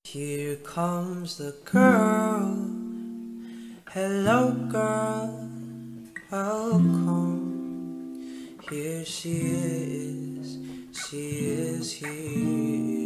Here comes the girl. Hello girl, welcome. Here she is here.